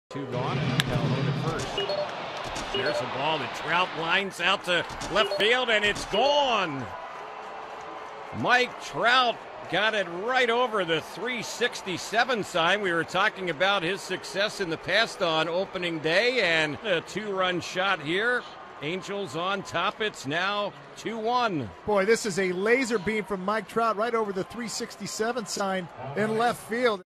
Two gone, and Calhoun at first. There's a ball that Trout lines out to left field, and it's gone. Mike Trout got it right over the 367 sign. We were talking about his success in the past on opening day, and a two-run shot here. Angels on top. It's now 2-1. Boy, this is a laser beam from Mike Trout right over the 367 sign in left field.